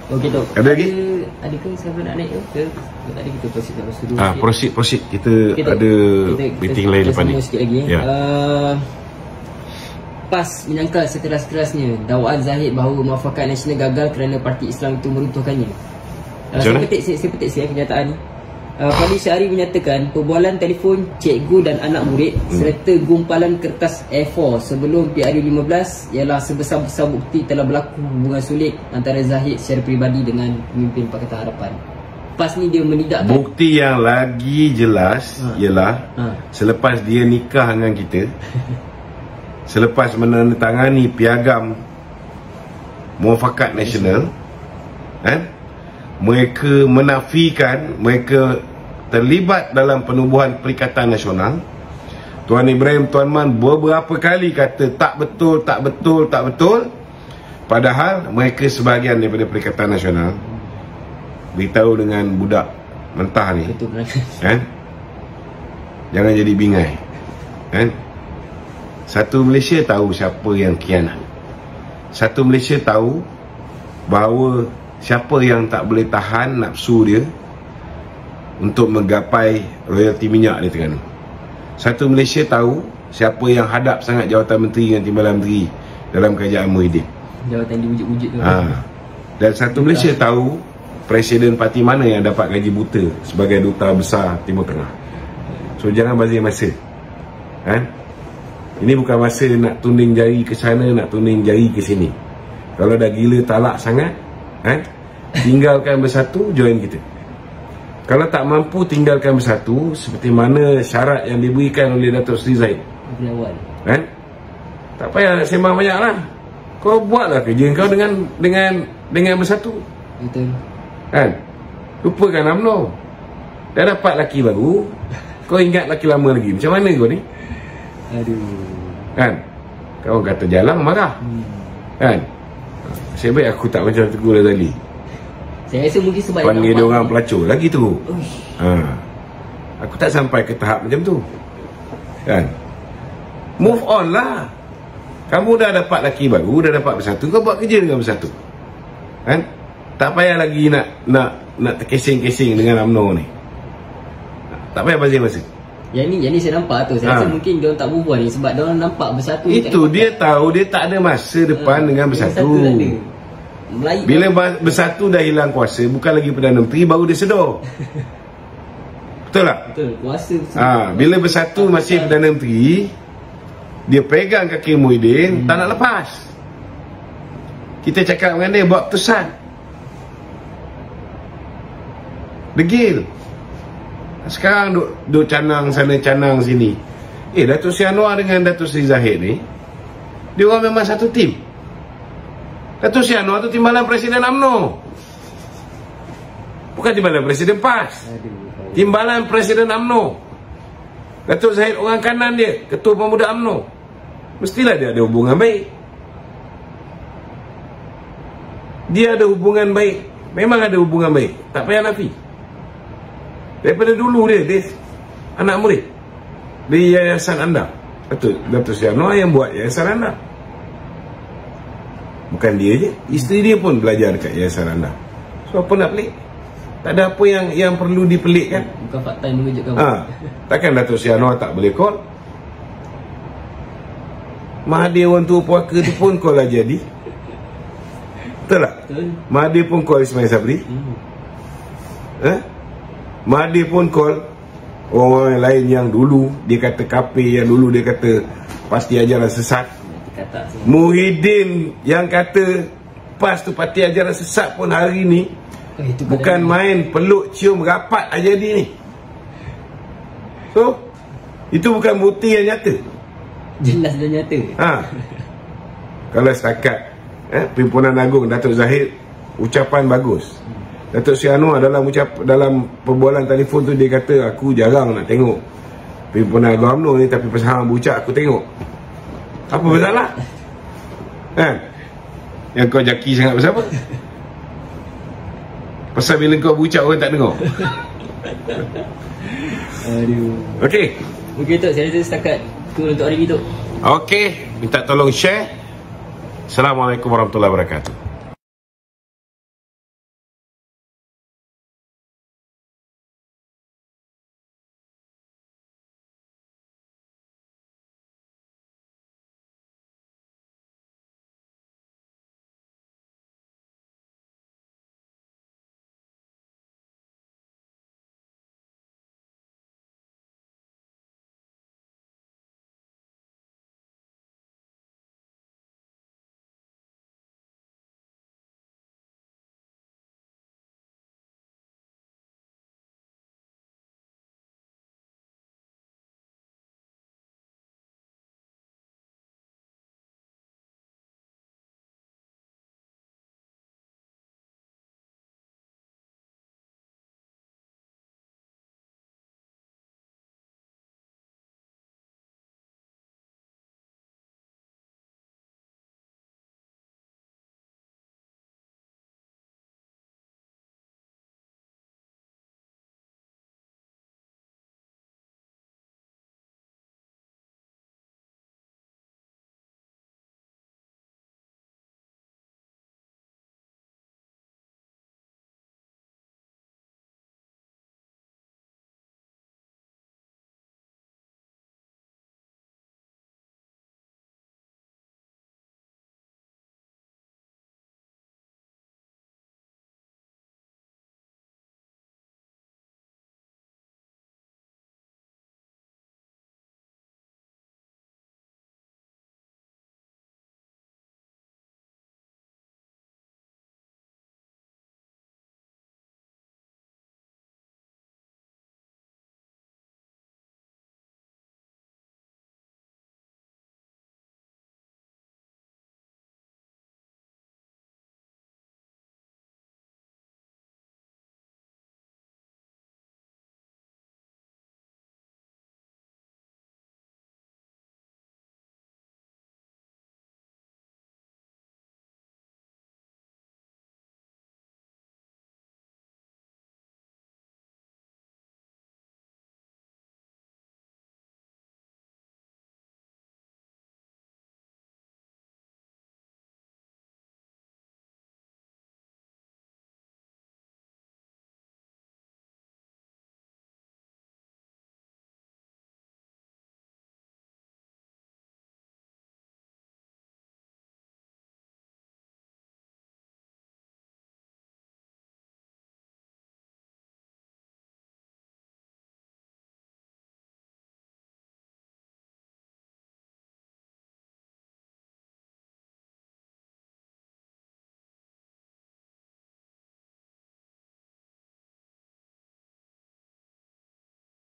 Okey Tok. Ada lagi? Adakah siapa nak naik ke? Tadi kita proceed terus dulu. Proceed. Kita ada meeting lain lepas ni. Sikit lagi. Ya. PAS menyangkal sekeras-kerasnya dakwaan Zahid bahawa Muafakat Nasional gagal kerana Parti Islam itu meruntuhkannya. Saya petik kenyataan ni. Fadli Syari menyatakan perbualan telefon cikgu dan anak murid serta gumpalan kertas A4 sebelum PRU15 ialah sebesar-besar bukti telah berlaku hubungan sulit antara Zahid secara peribadi dengan pemimpin Pakatan Harapan. PAS ni dia menidakkan bukti yang lagi jelas ialah selepas dia nikah dengan kita, selepas menandatangani piagam Muafakat Nasional, mereka menafikan mereka terlibat dalam penubuhan Perikatan Nasional. Tuan Ibrahim Tuan Man beberapa kali kata tak betul. Padahal mereka sebahagian daripada Perikatan Nasional. Beritahu dengan budak mentah ni, jangan jadi bingai. Satu Malaysia tahu siapa yang khianat. Satu Malaysia tahu bahawa siapa yang tak boleh tahan nafsu dia untuk menggapai royalti minyak di Terengganu. Satu Malaysia tahu siapa yang hadap sangat jawatan menteri dengan timbalan menteri dalam kerajaan Muhyiddin. Jawatan diwujud-wujud tu. Dan satu Malaysia tahu presiden parti mana yang dapat gaji buta sebagai duta besar Timur Tengah. So jangan bazir masa. Ini bukan masa nak tunding jari ke sana, nak tunding jari ke sini. Kalau dah gila talak sangat, tinggalkan bersatu, join kita. Kalau tak mampu tinggalkan bersatu, seperti mana syarat yang diberikan oleh Datuk Seri Zahid, tak payah nak sembang banyak lah. Kau buatlah kerja kau dengan bersatu. Betul. Lupakan UMNO. Dah dapat laki baru, kau ingat laki lama lagi. Macam mana kau ni? Kau kata jalan marah. Saya baik aku tak macam Teguh Razali. Saya rasa mungkin sebab panggil dia orang pelacur lagi tu. Aku tak sampai ke tahap macam tu. Move on lah. Kamu dah dapat laki baru, dah dapat bersatu, kau buat kerja dengan bersatu. Tak payah lagi nak terkesing-kesing dengan UMNO ni. Tak payah bazir masa. Yang ni saya nampak tu. Saya rasa mungkin dia orang tak move on ni sebab dia orang nampak bersatu. Itu dia tahu dia tak ada masa depan dengan bersatu. Bila bersatu dah hilang kuasa, bukan lagi Perdana Menteri, baru dia sedar. Betul tak? Betul. Kuasa bila bersatu masih Perdana Menteri, dia pegang kaki Muhyiddin, tak nak lepas. Kita cakap dengan dia, buat keputusan. Degil. Sekarang duk canang sana canang sini. Datuk Seri Anwar dengan Datuk Seri Zahid ni, dia orang memang satu tim. Datuk Seri Anwar tu timbalan Presiden UMNO, bukan timbalan Presiden PAS. Timbalan Presiden UMNO. Datuk Zahid orang kanan dia, Ketua Pemuda UMNO. Mestilah dia ada hubungan baik. Dia ada hubungan baik. Memang ada hubungan baik, tak payah nafi. Daripada dulu dia anak murid di Yayasan Anda. Datuk Seri Anwar yang buat Yayasan Anda. Bukan dia je, isteri dia pun belajar dekat Yayasan Anda. So apa nak pelik? Tak ada apa yang perlu dipelikkan. Bukan fakta yang mengejutkan. Takkan Datuk Seri Anwar tak boleh call? Mahathir orang tua puaka tu pun call lah jadi. Betul tak? Betul. Mahathir pun call Ismail Sabri. Mahathir pun call orang lain yang dulu dia kata kafir, yang dulu dia kata pasti ajaran sesat. Muhyiddin yang kata PAS tu parti ajaran sesat pun hari ni bukan main peluk cium rapat aja ni. So itu bukan bukti yang nyata. Jelas dan nyata. Kalau setakat Pimpinan Agung Datuk Zahid ucapan bagus. Datuk Seri Anwar dalam perbualan telefon tu dia kata aku jarang nak tengok Pimpinan Agung UMNO ni, tapi pasal hang berucap aku tengok. Apa masalah? Yang kau jaki sangat pasal apa? Pasal bila kau berucap orang tak dengar. Okey. Okey Tok, saya rasa setakat tu untuk hari ni Tok. Okey, minta tolong share. Assalamualaikum warahmatullahi wabarakatuh.